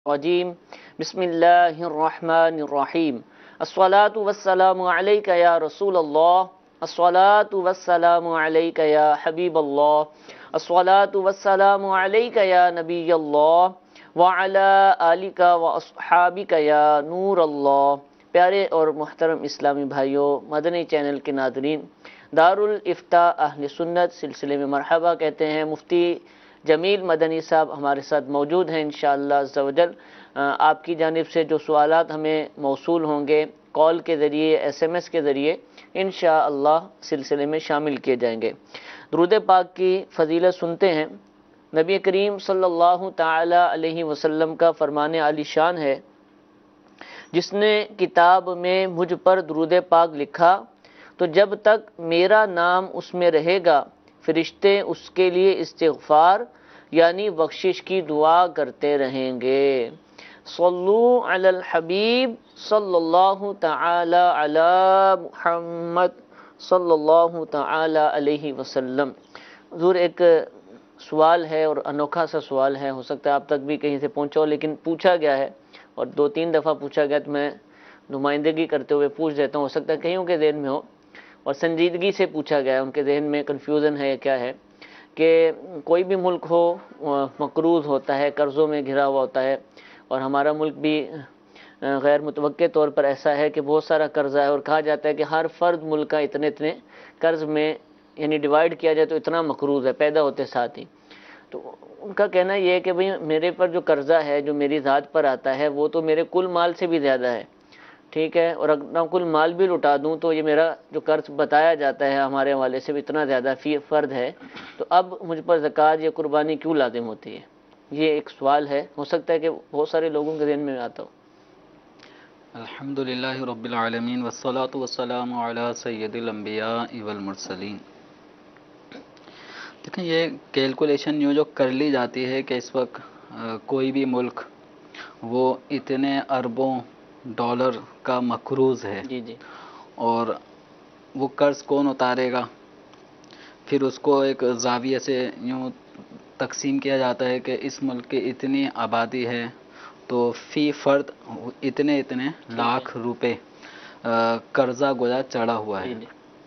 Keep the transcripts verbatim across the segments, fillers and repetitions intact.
الرجیم بسم اللہ الرحمن الرحیم الصلاۃ والسلام علیک یا رسول اللہ الصلاۃ والسلام علیک یا حبیب اللہ الصلاۃ والسلام علیک یا نبی اللہ وعلی آلک واصحابک یا نور اللہ۔ پیارے اور محترم اسلامی بھائیوں، مدنی چینل کے ناظرین، دارالافتاء اہل سنت سلسلے میں مرحبا کہتے ہیں۔ مفتی جمیل مدنی صاحب ہمارے ساتھ موجود ہیں انشاءاللہ عز و جل۔ آپ کی جانب سے جو سوالات ہمیں موصول ہوں گے کال کے ذریعے، ایس ایم ایس کے ذریعے، انشاءاللہ سلسلے میں شامل کیے جائیں گے۔ درود پاک کی فضیلت سنتے ہیں۔ نبی کریم صلی اللہ تعالی علیہ وسلم کا فرمان عالی شان ہے، جس نے کتاب میں مجھ پر درود پاک لکھا تو جب تک میرا نام اس میں رہے گا فرشتے اس کے لیے استغفار یعنی بخشش کی دعا کرتے رہیں گے۔ صلو علی الحبیب صلی اللہ تعالی علی محمد صلی اللہ تعالی علیہ وسلم۔ حضور، ایک سوال ہے اور انوکھا سا سوال ہے، ہو سکتا ہے آپ تک بھی کہیں سے پہنچا ہو، لیکن پوچھا گیا ہے اور دو تین دفعہ پوچھا گیا تو میں نمائندگی کرتے ہوئے پوچھ دیتا ہوں، ہو سکتا ہے کئیوں کے ذہن میں ہو اور سنجیدگی سے پوچھا گیا ہے، ان کے ذہن میں کنفیوژن ہے یا کیا ہے کہ کوئی بھی ملک ہو مقروض ہوتا ہے، قرضوں میں گھرا ہوا ہوتا ہے، اور ہمارا ملک بھی غیر متوقع طور پر ایسا ہے کہ بہت سارا قرضہ ہے، اور کہا جاتا ہے کہ ہر فرد ملک کا اتنے اتنے قرض میں یعنی ڈیوائیڈ کیا جائے تو اتنا مقروض ہے پیدا ہوتے ساتھ ہی۔ تو ان کا کہنا یہ ہے کہ بھئی میرے پر جو قرضہ ہے جو میری ذات پر آتا ہے وہ تو میرے کل مال سے بھی زیادہ ہے، ٹھیک ہے، اور اگر کل مال بھی لٹا دوں تو یہ میرا جو قرض بتایا جاتا ہے ہمارے حوالے سے بھی اتنا زیادہ فی فرد ہے، تو اب مجھ پر زکوٰۃ یا قربانی کیوں لازم ہوتی ہے؟ یہ ایک سوال ہے، ہو سکتا ہے کہ بہت سارے لوگوں کے ذہن میں آتا ہو۔ الحمدللہ رب العالمین والصلاة والسلام علی سید الانبیاء والمرسلین۔ دیکھیں، یہ کیلکولیشن یوں جو کر لی جاتی ہے کہ اس وقت کوئی بھی ملک وہ اتنے اربوں ڈالر کا مقروض ہے، جی جی، اور وہ قرض کون اتارے گا، پھر اس کو ایک زاویے سے یوں تقسیم کیا جاتا ہے کہ اس ملک کی اتنی آبادی ہے تو فی فرد اتنے اتنے لاکھ روپے قرضہ گویا چڑھا ہوا ہے۔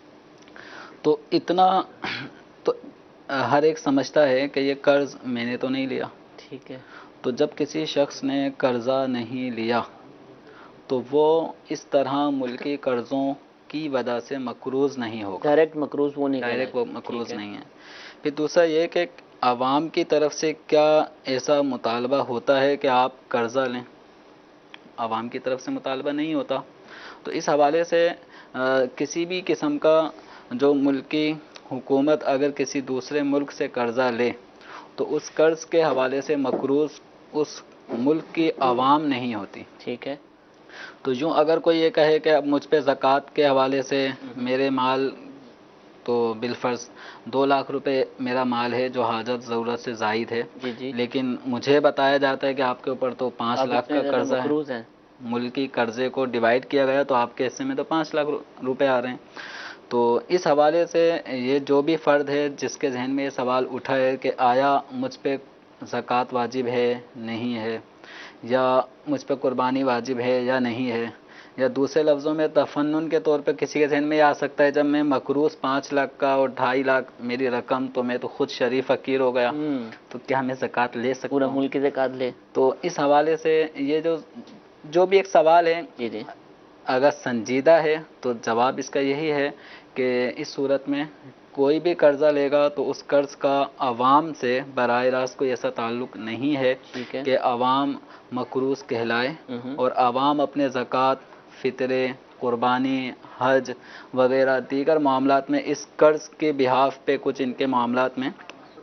تو اتنا تو ہر ایک سمجھتا ہے کہ یہ قرض میں نے تو نہیں لیا، ٹھیک ہے، تو جب کسی شخص نے قرضہ نہیں لیا تو وہ اس طرح ملکی قرضوں کی وجہ سے مقروض نہیں ہوگا، ڈائریکٹ مقروض وہ نہیں ڈائریکٹ وہ مقروض نہیں ہے۔ پھر دوسرا یہ کہ عوام کی طرف سے کیا ایسا مطالبہ ہوتا ہے کہ آپ قرضہ لیں؟ عوام کی طرف سے مطالبہ نہیں ہوتا۔ تو اس حوالے سے کسی بھی قسم کا جو ملکی حکومت اگر کسی دوسرے ملک سے قرضہ لے تو اس قرض کے حوالے سے مقروض اس ملک کی عوام نہیں ہوتی، ٹھیک ہے۔ تو یوں اگر کوئی یہ کہے کہ اب مجھ پہ زکوٰۃ کے حوالے سے میرے مال تو بالفرض دو لاکھ روپے میرا مال ہے جو حاجت ضرورت سے زائد ہے، جی جی، لیکن مجھے بتایا جاتا ہے کہ آپ کے اوپر تو پانچ لاکھ کا قرضہ ہے، ملکی قرضے کو ڈیوائیڈ کیا گیا تو آپ کے حصے میں تو پانچ لاکھ روپے آ رہے ہیں۔ تو اس حوالے سے یہ جو بھی فرد ہے جس کے ذہن میں یہ سوال اٹھا ہے کہ آیا مجھ پہ زکوٰۃ واجب ہے نہیں ہے، یا مجھ پہ قربانی واجب ہے یا نہیں ہے، یا دوسرے لفظوں میں تفنن کے طور پہ کسی کے ذہن میں یہ آ سکتا ہے جب میں مقروض پانچ لاکھ کا اور ڈھائی لاکھ میری رقم تو میں تو خود شریف فقیر ہو گیا، تو کیا میں زکوٰۃ لے سکتا ہوں؟ پورا ملک کی زکوٰۃ لے؟ تو اس حوالے سے یہ جو جو بھی ایک سوال ہے جی جی، اگر سنجیدہ ہے تو جواب اس کا یہی ہے کہ اس صورت میں کوئی بھی قرضہ لے گا تو اس قرض کا عوام سے براہ راست کوئی ایسا تعلق نہیں ہے کہ عوام مقروض کہلائے، اور عوام اپنے زکوٰۃ، فطرے، قربانی، حج وغیرہ دیگر معاملات میں اس قرض کے بحاف پہ کچھ ان کے معاملات میں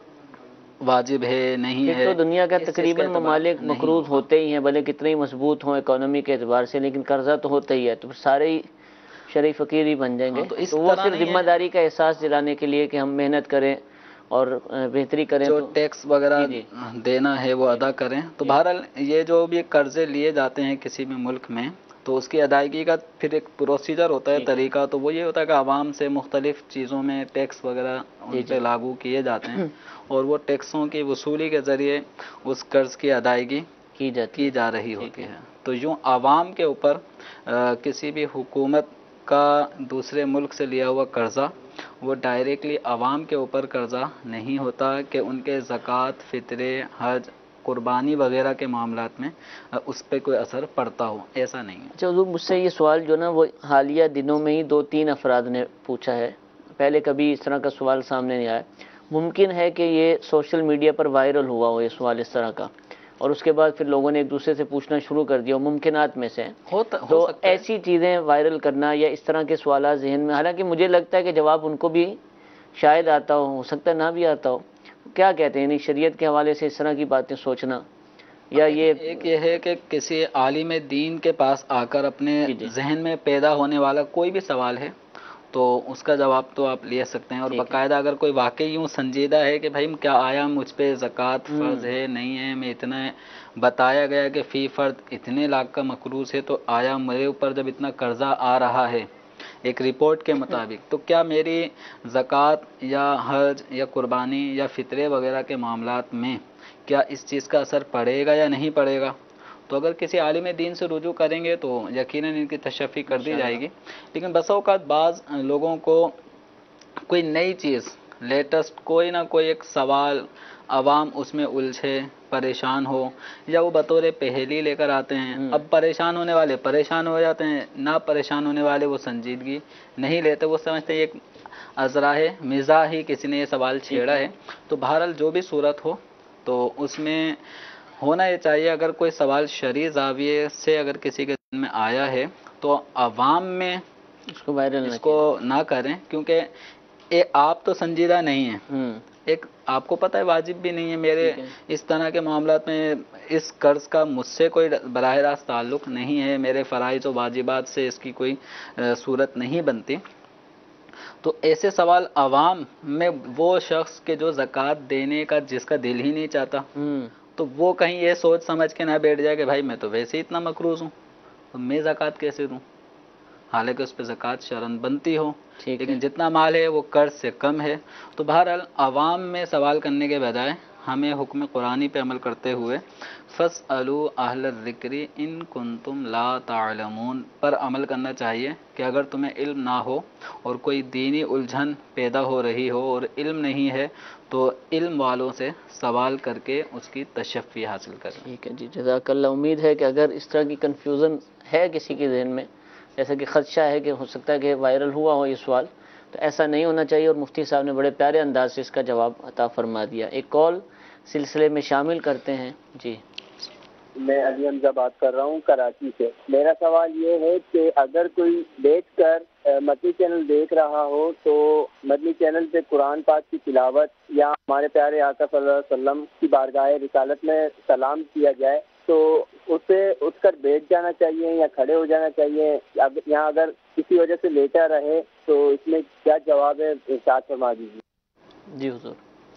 واجب ہے نہیں ہے۔ تو دنیا کا تقریباً ممالک مقروض ہوتے ہی ہیں، بھلے کتنے ہی مضبوط ہوں اکانومی کے اعتبار سے، لیکن قرضہ تو ہوتا ہی ہے، تو سارے ہی شریف فقیر ہی بن جائیں گے۔ تو وہ صرف ذمہ داری کا احساس دلانے کے لیے کہ ہم محنت کریں اور بہتری کریں، جو ٹیکس وغیرہ دینا ہے وہ ادا کریں۔ تو بہرحال یہ جو بھی قرضے لیے جاتے ہیں کسی بھی ملک میں تو اس کی ادائیگی کا پھر ایک پروسیجر ہوتا ہے، طریقہ، تو وہ یہ ہوتا ہے کہ عوام سے مختلف چیزوں میں ٹیکس وغیرہ ان پہ لاگو کیے جاتے ہیں، اور وہ ٹیکسوں کی وصولی کے ذریعے اس قرض کی ادائیگی کی جاتی کی جا رہی ہوتی ہے۔ تو یوں عوام کے اوپر کسی بھی حکومت کا دوسرے ملک سے لیا ہوا قرضہ وہ ڈائریکٹلی عوام کے اوپر قرضہ نہیں ہوتا کہ ان کے زکوٰۃ، فطرے، حج، قربانی وغیرہ کے معاملات میں اس پہ کوئی اثر پڑتا ہو، ایسا نہیں ہے۔ اچھا حضور، مجھ سے یہ سوال جو نا وہ حالیہ دنوں میں ہی دو تین افراد نے پوچھا ہے، پہلے کبھی اس طرح کا سوال سامنے نہیں آیا۔ ممکن ہے کہ یہ سوشل میڈیا پر وائرل ہوا ہو یہ سوال اس طرح کا، اور اس کے بعد پھر لوگوں نے ایک دوسرے سے پوچھنا شروع کر دیا، ممکنات میں سے تو ایسی چیزیں وائرل کرنا یا اس طرح کے سوالات ذہن میں، حالانکہ مجھے لگتا ہے کہ جواب ان کو بھی شاید آتا ہو ہو سکتا ہے نہ بھی آتا ہو، کیا کہتے ہیں یعنی شریعت کے حوالے سے اس طرح کی باتیں سوچنا، یا یہ ایک یہ ہے کہ کسی عالم دین کے پاس آ کر اپنے ذہن میں پیدا ہونے والا کوئی بھی سوال ہے تو اس کا جواب تو آپ لے سکتے ہیں، اور باقاعدہ اگر کوئی واقعی یوں سنجیدہ ہے کہ بھائی کیا آیا مجھ پہ زکوٰۃ فرض ہے نہیں ہے، میں اتنا بتایا گیا کہ فی فرد اتنے لاکھ کا مقروض ہے، تو آیا میرے اوپر جب اتنا قرضہ آ رہا ہے ایک رپورٹ کے مطابق، تو کیا میری زکوٰۃ یا حج یا قربانی یا فطرے وغیرہ کے معاملات میں کیا اس چیز کا اثر پڑے گا یا نہیں پڑے گا؟ تو اگر کسی عالم دین سے رجوع کریں گے تو یقیناً ان کی تشفی کر دی جائے گی، لیکن بسا اوقات بعض لوگوں کو کوئی نئی چیز لیٹسٹ کوئی نہ کوئی ایک سوال عوام اس میں الجھے پریشان ہو، یا وہ بطور پہیلی لے کر آتے ہیں، اب پریشان ہونے والے پریشان ہو جاتے ہیں، نہ پریشان ہونے والے وہ سنجیدگی نہیں لیتے، وہ سمجھتے ہیں ایک ازراہ مزاح ہی کسی نے یہ سوال چھیڑا ہے۔ تو بہرحال جو بھی صورت ہو تو اس میں ہونا یہ چاہیے، اگر کوئی سوال شرعی زاویے سے اگر کسی کے ذہن میں آیا ہے تو عوام میں اس کو وائرل اس کو نہ کریں، کیونکہ اے آپ تو سنجیدہ نہیں ہیں، ایک آپ کو پتہ ہے واجب بھی نہیں ہے، میرے اس طرح کے معاملات میں اس قرض کا مجھ سے کوئی براہ راست تعلق نہیں ہے، میرے فرائض و واجبات سے اس کی کوئی صورت نہیں بنتی، تو ایسے سوال عوام میں وہ شخص کے جو زکوٰۃ دینے کا جس کا دل ہی نہیں چاہتا تو وہ کہیں یہ سوچ سمجھ کے نہ بیٹھ جائے کہ بھائی میں تو ویسے ہی اتنا مقروض ہوں تو میں زکوٰۃ کیسے دوں، حالانکہ اس پہ زکوٰۃ شرعاً بنتی ہو، لیکن جتنا مال ہے وہ قرض سے کم ہے۔ تو بہرحال عوام میں سوال کرنے کے بجائے ہمیں حکم قرآنی پہ عمل کرتے ہوئے فَاسْأَلُوا أَهْلَ الذِّكْرِ إِن كُنتُمْ لَا تَعْلَمُونَ پر عمل کرنا چاہیے کہ اگر تمہیں علم نہ ہو اور کوئی دینی الجھن پیدا ہو رہی ہو اور علم نہیں ہے تو علم والوں سے سوال کر کے اس کی تشفی حاصل کریں۔ ٹھیک ہے جی، جزاک اللہ۔ امید ہے کہ اگر اس طرح کی کنفیوژن ہے کسی کے ذہن میں، جیسا کہ خدشہ ہے کہ ہو سکتا ہے کہ وائرل ہوا ہو یہ سوال، تو ایسا نہیں ہونا چاہیے، اور مفتی صاحب نے بڑے پیارے انداز سے اس کا جواب عطا فرما دیا۔ ایک کال سلسلے میں شامل کرتے ہیں جی۔ میں علی حمزہ بات کر رہا ہوں کراچی سے۔ میرا سوال یہ ہے کہ اگر کوئی بیٹھ کر مدنی چینل دیکھ رہا ہو تو مدنی چینل پہ قرآن پاک کی تلاوت یا ہمارے پیارے آقا صلی اللہ علیہ وسلم کی بارگاہ رسالت میں سلام کیا جائے تو اسے اٹھ کر بیٹھ جانا چاہیے یا کھڑے ہو جانا چاہیے؟ یہاں اگر کسی وجہ سے لیٹا رہے تو اس میں کیا جواب ہے، ارشاد فرما دیجیے۔ جی حضور،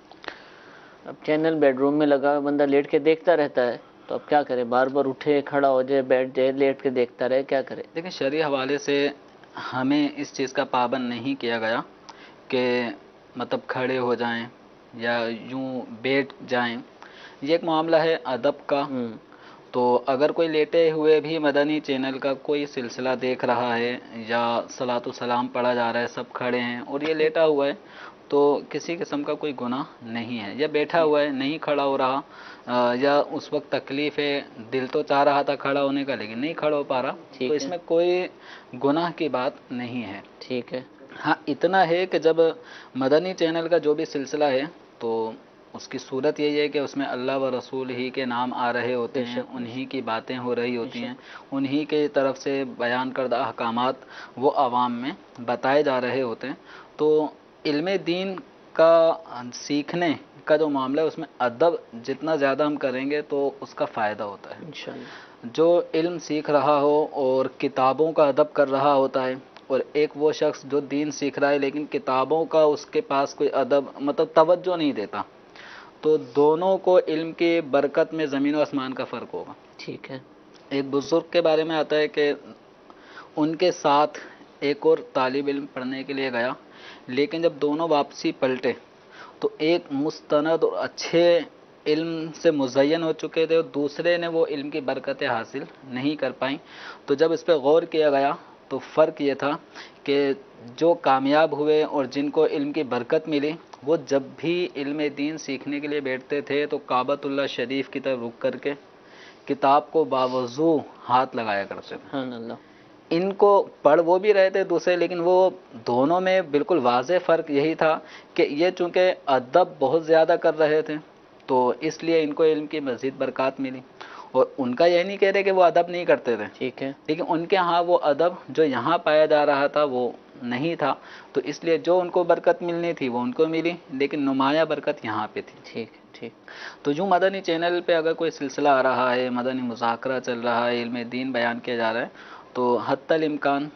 اب چینل بیڈ روم میں لگا بندہ لیٹ کے دیکھتا رہتا ہے تو اب کیا کرے، بار بار اٹھے کھڑا ہو جائے بیٹھ جائے لیٹ کے دیکھتا رہے، کیا کرے؟ دیکھیں شرعی حوالے سے ہمیں اس چیز کا پابند نہیں کیا گیا کہ مطلب کھڑے ہو جائیں یا یوں بیٹھ جائیں، یہ ایک معاملہ ہے ادب کا۔ تو اگر کوئی لیٹے ہوئے بھی مدنی چینل کا کوئی سلسلہ دیکھ رہا ہے یا صلاۃ و سلام پڑھا جا رہا ہے، سب کھڑے ہیں اور یہ لیٹا ہوا ہے تو کسی قسم کا کوئی گناہ نہیں ہے، یا بیٹھا ہوا ہے نہیں کھڑا ہو رہا یا اس وقت تکلیف ہے، دل تو چاہ رہا تھا کھڑا ہونے کا لیکن نہیں کھڑا ہو پا رہا، تو اس میں کوئی گناہ کی بات نہیں ہے۔ ٹھیک ہے، ہاں اتنا ہے کہ جب مدنی چینل کا جو بھی سلسلہ ہے تو اس کی صورت یہی ہے کہ اس میں اللہ و رسول ہی کے نام آ رہے ہوتے ہیں، انہی کی باتیں ہو رہی ہوتی ہیں، انہی کے طرف سے بیان کردہ احکامات وہ عوام میں بتائے جا رہے ہوتے ہیں۔ تو علم دین کا سیکھنے کا جو معاملہ ہے اس میں ادب جتنا زیادہ ہم کریں گے تو اس کا فائدہ ہوتا ہے۔ انشاءاللہ جو علم سیکھ رہا ہو اور کتابوں کا ادب کر رہا ہوتا ہے، اور ایک وہ شخص جو دین سیکھ رہا ہے لیکن کتابوں کا اس کے پاس کوئی ادب مطلب توجہ نہیں دیتا، تو دونوں کو علم کی برکت میں زمین و آسمان کا فرق ہوگا۔ ٹھیک ہے، ایک بزرگ کے بارے میں آتا ہے کہ ان کے ساتھ ایک اور طالب علم پڑھنے کے لیے گیا، لیکن جب دونوں واپسی پلٹے تو ایک مستند اور اچھے علم سے مزین ہو چکے تھے اور دوسرے نے وہ علم کی برکتیں حاصل نہیں کر پائیں. تو جب اس پہ غور کیا گیا تو فرق یہ تھا کہ جو کامیاب ہوئے اور جن کو علم کی برکت ملی وہ جب بھی علم دین سیکھنے کے لیے بیٹھتے تھے تو کعبۃ اللہ شریف کی طرف رک کر کے کتاب کو باوضو ہاتھ لگایا کرتے تھے. سبحان اللہ. ان کو پڑھ وہ بھی رہے تھے دوسرے، لیکن وہ دونوں میں بالکل واضح فرق یہی تھا کہ یہ چونکہ ادب بہت زیادہ کر رہے تھے تو اس لیے ان کو علم کی مزید برکات ملی. اور ان کا یہ نہیں کہہ رہے کہ وہ ادب نہیں کرتے تھے، ٹھیک ہے، لیکن ان کے ہاں وہ ادب جو یہاں پایا جا رہا تھا وہ نہیں تھا، تو اس لیے جو ان کو برکت ملنی تھی وہ ان کو ملی، لیکن نمایاں برکت یہاں پہ تھی. ٹھیک ٹھیک. تو جو مدنی چینل پہ اگر کوئی سلسلہ آ رہا ہے، مدنی مذاکرہ چل رہا ہے، علم دین بیان کیا جا رہا ہے، تو حتی الامکان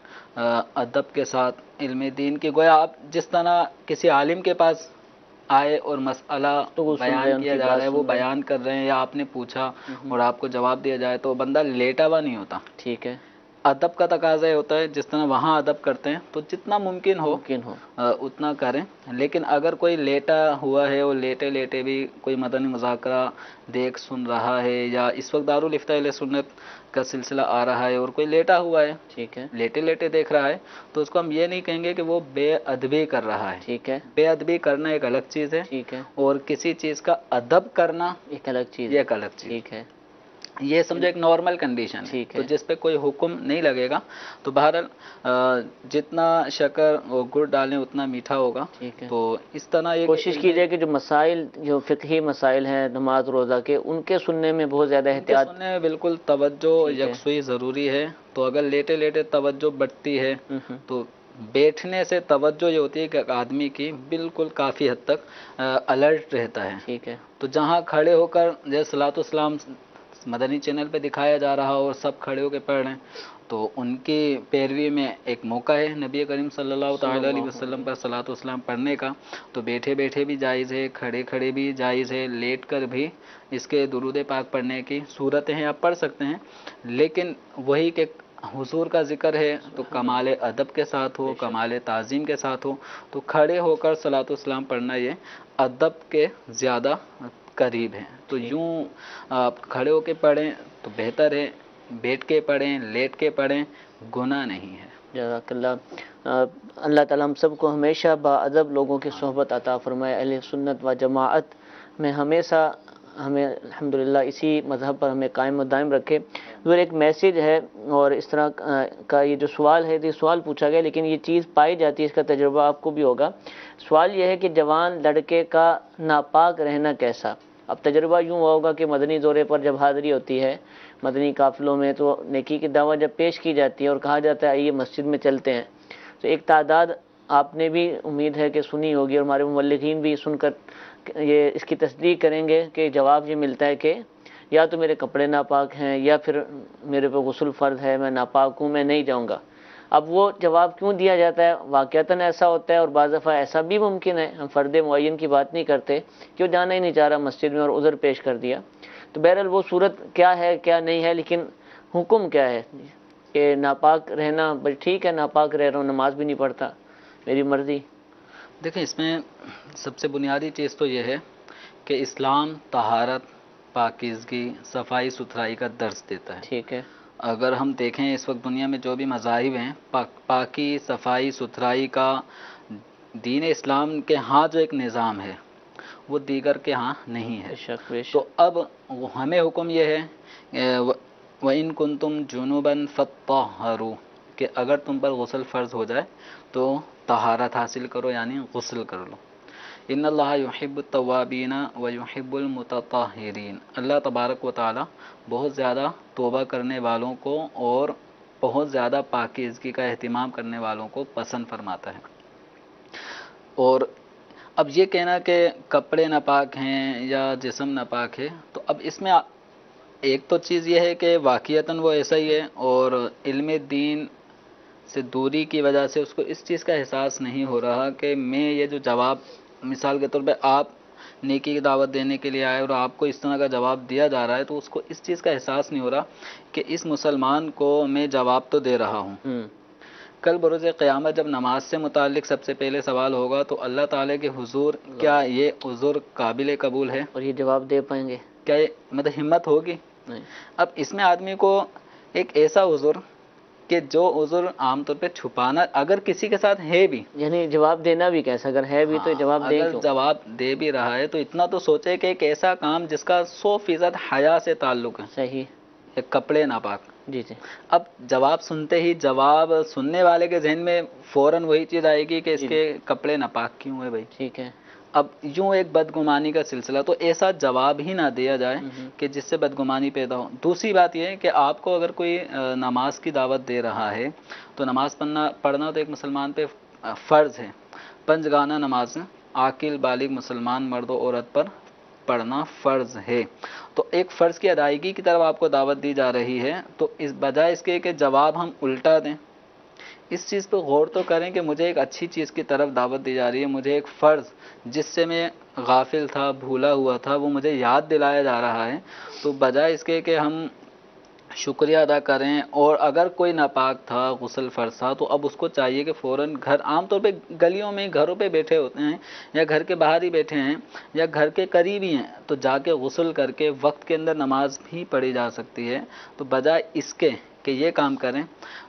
ادب کے ساتھ علم دین کی، گویا آپ جس طرح کسی عالم کے پاس آئے اور مسئلہ بیان کیا جا رہا ہے وہ بیان کر رہے ہیں یا آپ نے پوچھا اور آپ کو جواب دیا جائے تو بندہ لیٹا ہوا نہیں ہوتا. ٹھیک ہے. ادب کا تقاضا یہ ہوتا ہے جس طرح وہاں ادب کرتے ہیں تو جتنا ممکن ہو ممکن ہو اتنا کریں. لیکن اگر کوئی لیٹا ہوا ہے اور لیٹے لیٹے بھی کوئی مدنی مذاکرہ دیکھ سن رہا ہے، یا اس وقت دارالفتاء اہل سنت کا سلسلہ آ رہا ہے اور کوئی لیٹا ہوا ہے، ٹھیک ہے، لیٹے لیٹے دیکھ رہا ہے، تو اس کو ہم یہ نہیں کہیں گے کہ وہ بے ادبی کر رہا ہے. ٹھیک ہے. بے ادبی کرنا ایک الگ چیز ہے، ٹھیک ہے، اور اور کسی چیز کا ادب کرنا ایک الگ چیز، یہ ایک الگ چیز. ٹھیک ہے. یہ سمجھو ایک نارمل کنڈیشن ہے تو جس پہ کوئی حکم نہیں لگے گا. تو بہرحال جتنا شکر اور گڑ ڈالیں اتنا میٹھا ہوگا. تو اس طرح کوشش کیجیے کہ جو مسائل جو فقہی مسائل ہیں نماز روزہ کے ان کے سننے میں بہت زیادہ احتیاط، سننے میں بالکل توجہ یکسوئی ضروری ہے. تو اگر لیٹے لیٹے توجہ بڑھتی ہے تو بیٹھنے سے توجہ یہ ہوتی ہے کہ آدمی کی بالکل کافی حد تک الرٹ رہتا ہے. ٹھیک ہے. تو جہاں کھڑے ہو کر جیسے صلاۃ السلام مدنی چینل پہ دکھایا جا رہا اور سب کھڑے ہو کے پڑھ رہے ہیں تو ان کی پیروی میں ایک موقع ہے نبی کریم صلی اللہ تعالیٰ علیہ وسلم پر صلاۃ السلام پڑھنے کا. تو بیٹھے بیٹھے بھی جائز ہے، کھڑے کھڑے بھی جائز ہے، لیٹ کر بھی اس کے درود پاک پڑھنے کی صورتیں ہیں، آپ پڑھ سکتے ہیں. لیکن وہی کہ حضور کا ذکر ہے تو کمال ادب کے ساتھ ہو، کمال تعظیم کے ساتھ ہو. تو کھڑے ہو کر صلاۃ السلام پڑھنا یہ ادب کے زیادہ قریب ہے. تو یوں آپ کھڑے ہو کے پڑھیں تو بہتر ہے، بیٹھ کے پڑھیں، لیٹ کے پڑھیں، گناہ نہیں ہے. جزاک اللہ. اللہ تعالیٰ ہم سب کو ہمیشہ با ادب لوگوں کی صحبت عطا فرمائے. اہل سنت و جماعت میں ہمیشہ ہمیں الحمدللہ اسی مذہب پر ہمیں قائم و دائم رکھے. ضرور ایک میسیج ہے اور اس طرح کا یہ جو سوال ہے یہ سوال پوچھا گیا لیکن یہ چیز پائی جاتی ہے، اس کا تجربہ آپ کو بھی ہوگا. سوال یہ ہے کہ جوان لڑکے کا ناپاک رہنا کیسا. اب تجربہ یوں ہوگا کہ مدنی دورے پر جب حاضری ہوتی ہے مدنی قافلوں میں تو نیکی کی دعوت جب پیش کی جاتی ہے اور کہا جاتا ہے آئیے مسجد میں چلتے ہیں تو ایک تعداد آپ نے بھی امید ہے کہ سنی ہوگی اور ہمارے مبلغین بھی سن کر یہ اس کی تصدیق کریں گے کہ جواب یہ ملتا ہے کہ یا تو میرے کپڑے ناپاک ہیں یا پھر میرے پہ غسل فرض ہے، میں ناپاک ہوں، میں نہیں جاؤں گا. اب وہ جواب کیوں دیا جاتا ہے؟ واقعتاً ایسا ہوتا ہے اور بعض دفعہ ایسا بھی ممکن ہے، ہم فرد معین کی بات نہیں کرتے کہ وہ جانا ہی نہیں چاہ رہا مسجد میں اور عذر پیش کر دیا. تو بہرحال وہ صورت کیا ہے کیا نہیں ہے، لیکن حکم کیا ہے کہ ناپاک رہنا بس ٹھیک ہے، ناپاک رہ رہا ہوں، نماز بھی نہیں پڑھتا، میری مرضی. دیکھیں اس میں سب سے بنیادی چیز تو یہ ہے کہ اسلام طہارت، پاکیزگی، صفائی ستھرائی کا درس دیتا ہے. ٹھیک ہے. اگر ہم دیکھیں اس وقت دنیا میں جو بھی مذاہب ہیں پاک پاکی صفائی ستھرائی کا دین اسلام کے ہاں جو ایک نظام ہے وہ دیگر کے ہاں نہیں ہے. تو اب ہمیں حکم یہ ہے وَإِن كُنتُمْ جُنُوبًا فَطَّهَّرُوا کہ اگر تم پر غسل فرض ہو جائے تو طہارت حاصل کرو یعنی غسل کر لو. ان اللہ یحب التوابین ویحب المتطہرین. اللہ تبارک و تعالی بہت زیادہ توبہ کرنے والوں کو اور بہت زیادہ پاکیزگی کا اہتمام کرنے والوں کو پسند فرماتا ہے. اور اب یہ کہنا کہ کپڑے ناپاک ہیں یا جسم ناپاک ہے تو اب اس میں ایک تو چیز یہ ہے کہ واقعتاً وہ ایسا ہی ہے اور علم دین سے دوری کی وجہ سے اس کو اس چیز کا احساس نہیں ہو رہا کہ میں یہ جو جواب مثال کے طور پہ آپ نیکی کی دعوت دینے کے لیے آئے اور آپ کو اس طرح کا جواب دیا جا رہا ہے تو اس کو اس چیز کا احساس نہیں ہو رہا کہ اس مسلمان کو میں جواب تو دے رہا ہوں کل بروز قیامت جب نماز سے متعلق سب سے پہلے سوال ہوگا تو اللہ تعالیٰ کے حضور کیا یہ عذر قابل قبول ہے، اور یہ جواب دے پائیں گے؟ کیا یہ مطلب ہمت ہوگی؟ نہیں۔ اب اس میں آدمی کو ایک ایسا عذر کہ جو عذر عام طور پہ چھپانا اگر کسی کے ساتھ ہے بھی، یعنی جواب دینا بھی کیسا، اگر ہے بھی تو جواب دے اگر کیوں؟ جواب دے بھی رہا ہے تو اتنا تو سوچے کہ ایک ایسا کام جس کا سو فیصد حیا سے تعلق ہے، صحیح، ایک کپڑے ناپاک۔ جی جی اب جواب سنتے ہی جواب سننے والے کے ذہن میں فوراً وہی چیز آئے گی کہ اس کے کپڑے ناپاک کیوں ہے بھائی۔ ٹھیک ہے۔ اب یوں ایک بدگمانی کا سلسلہ، تو ایسا جواب ہی نہ دیا جائے کہ جس سے بدگمانی پیدا ہو۔ دوسری بات یہ ہے کہ آپ کو اگر کوئی نماز کی دعوت دے رہا ہے تو نماز پڑھنا پڑھنا تو ایک مسلمان پہ فرض ہے، پنج گانا نماز عاقل بالغ مسلمان مرد و عورت پر پڑھنا فرض ہے۔ تو ایک فرض کی ادائیگی کی طرف آپ کو دعوت دی جا رہی ہے، تو اس بجائے اس کے کہ جواب ہم الٹا دیں، اس چیز پہ غور تو کریں کہ مجھے ایک اچھی چیز کی طرف دعوت دی جا رہی ہے، مجھے ایک فرض جس سے میں غافل تھا، بھولا ہوا تھا، وہ مجھے یاد دلایا جا رہا ہے، تو بجائے اس کے کہ ہم شکریہ ادا کریں، اور اگر کوئی ناپاک تھا، غسل فرض تھا، تو اب اس کو چاہیے کہ فوراً گھر، عام طور پہ گلیوں میں گھروں پہ بیٹھے ہوتے ہیں یا گھر کے باہر ہی بیٹھے ہیں یا گھر کے قریب ہی ہیں، تو جا کے غسل کر کے وقت کے اندر نماز بھی پڑھی جا سکتی ہے۔ تو بجائے اس کے کہ یہ کام کریں،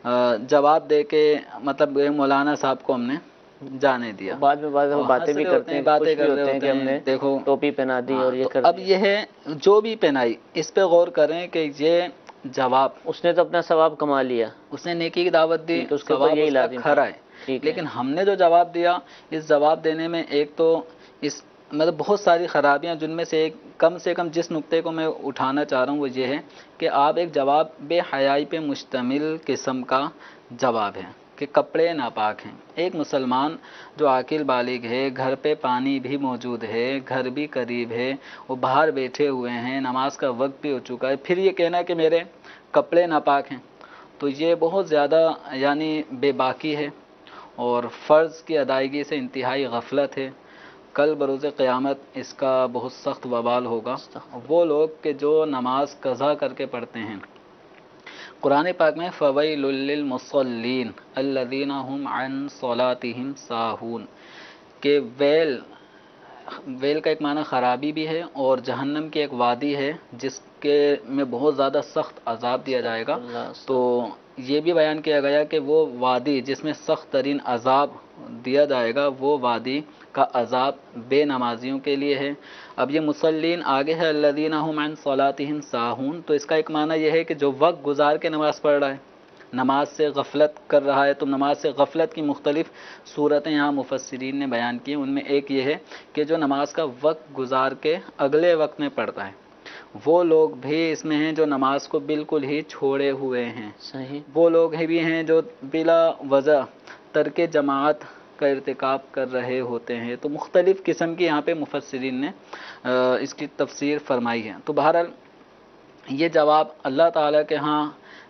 جواب دے کے مطلب مولانا صاحب کو ہم نے جانے دیا، بعد میں بعد میں باتیں بھی کرتے ہیں، باتیں کر رہے ہوتے ہیں، دیکھو ٹوپی پہنا دی اور یہ کر اب یہ ہے جو بھی پہنائی، اس پہ غور کریں کہ یہ جواب اس نے تو اپنا ثواب کما لیا، اس نے نیکی کی دعوت دی، تو اس کے اوپر یہی لازم کھرا ہے، لیکن ہم نے جو جواب دیا، اس جواب دینے میں ایک تو اس مطلب بہت ساری خرابیاں، جن میں سے ایک کم سے کم جس نقطے کو میں اٹھانا چاہ رہا ہوں وہ یہ ہے کہ آپ ایک جواب بے حیائی پہ مشتمل قسم کا جواب ہے کہ کپڑے ناپاک ہیں۔ ایک مسلمان جو عاقل بالغ ہے، گھر پہ پانی بھی موجود ہے، گھر بھی قریب ہے، وہ باہر بیٹھے ہوئے ہیں، نماز کا وقت بھی ہو چکا ہے، پھر یہ کہنا کہ میرے کپڑے ناپاک ہیں، تو یہ بہت زیادہ یعنی بے باکی ہے اور فرض کی ادائیگی سے انتہائی غفلت ہے۔ کل بروز قیامت اس کا بہت سخت وبال ہوگا۔ وہ لوگ کہ جو نماز قضا کر کے پڑھتے ہیں، قرآن پاک میں فویل للمصلین الذین هم عن صلاتهم ساہون، کہ ویل ویل کا ایک معنی خرابی بھی ہے، اور جہنم کی ایک وادی ہے جس کے میں بہت زیادہ سخت عذاب دیا جائے گا۔ تو یہ بھی بیان کیا گیا کہ وہ وادی جس میں سخت ترین عذاب دیا جائے گا، وہ وادی کا عذاب بے نمازیوں کے لیے ہے۔ اب یہ مصلین آگے ہے الذین هم عن صلاتهم ساہون، تو اس کا ایک معنی یہ ہے کہ جو وقت گزار کے نماز پڑھ رہا ہے، نماز سے غفلت کر رہا ہے۔ تو نماز سے غفلت کی مختلف صورتیں یہاں مفسرین نے بیان کی، ان میں ایک یہ ہے کہ جو نماز کا وقت گزار کے اگلے وقت میں پڑھتا ہے، وہ لوگ بھی اس میں ہیں جو نماز کو بالکل ہی چھوڑے ہوئے ہیں۔ صحیح۔ وہ لوگ بھی ہیں جو بلا وجہ ترک جماعت کا ارتکاب کر رہے ہوتے ہیں۔ تو مختلف قسم کی یہاں پہ مفسرین نے اس کی تفسیر فرمائی ہے۔ تو بہرحال یہ جواب اللہ تعالیٰ کے ہاں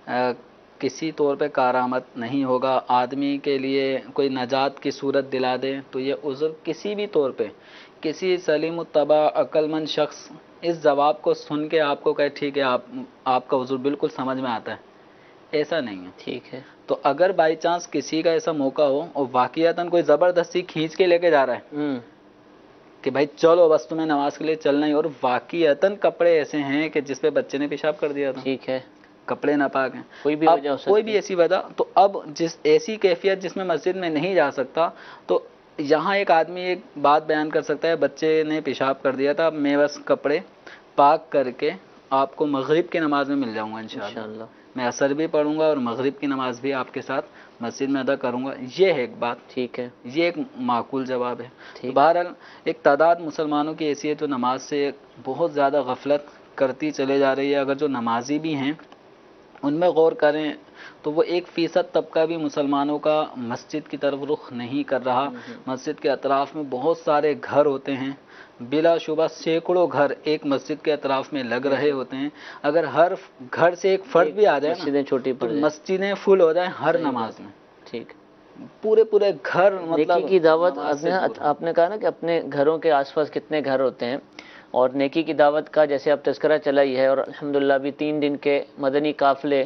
کسی طور پہ کارآمد نہیں ہوگا۔ آدمی کے لیے کوئی نجات کی صورت دلا دے تو یہ عذر کسی بھی طور پہ کسی سلیم الطبع عقل مند شخص اس جواب کو سن کے آپ کو کہے ٹھیک ہے، آپ آپ کا عذر بالکل سمجھ میں آتا ہے، ایسا نہیں ہے۔ ٹھیک ہے۔ تو اگر بائی چانس کسی کا ایسا موقع ہو اور واقعتاً کوئی زبردستی کھینچ کے لے کے جا رہا ہے کہ بھائی چلو بس تمہیں نماز کے لیے چلنا ہی، اور واقعتاً کپڑے ایسے ہیں کہ جس پہ بچے نے پیشاب کر دیا تھا، ٹھیک ہے، کپڑے ناپاک ہیں، کوئی بھی وجہ ہو سکتی ہے، کوئی بھی ایسی وجہ، تو اب جس ایسی کیفیت جس میں مسجد میں نہیں جا سکتا، تو یہاں ایک آدمی ایک بات بیان کر سکتا ہے، بچے نے پیشاب کر دیا تھا، میں بس کپڑے پاک کر کے آپ کو مغرب کی نماز میں مل جاؤں گا انشاءاللہ، میں عصر بھی پڑھوں گا اور مغرب کی نماز بھی آپ کے ساتھ مسجد میں ادا کروں گا۔ یہ ہے ایک بات، ٹھیک ہے، یہ ایک معقول جواب ہے۔ بہرحال ایک تعداد مسلمانوں کی ایسی ہے جو نماز سے بہت زیادہ غفلت کرتی چلے جا رہی ہے۔ اگر جو نمازی بھی ہیں ان میں غور کریں تو وہ ایک فیصد طبقہ بھی مسلمانوں کا مسجد کی طرف رخ نہیں کر رہا۔ مسجد کے اطراف میں بہت سارے گھر ہوتے ہیں، بلا شبہ سینکڑوں گھر ایک مسجد کے اطراف میں لگ رہے ہوتے ہیں۔ اگر ہر گھر سے ایک فرد بھی آ جائے مسجدیں چھوٹی تو مسجدیں فل ہو جائیں ہر نماز میں، ٹھیک، پورے پورے گھر مطلب نیکی کی دعوت۔ آپ نے کہا نا کہ اپنے گھروں کے آس پاس کتنے گھر ہوتے ہیں، اور نیکی کی دعوت کا جیسے اب تذکرہ چلا ہی ہے، اور الحمدللہ بھی تین دن کے مدنی قافلے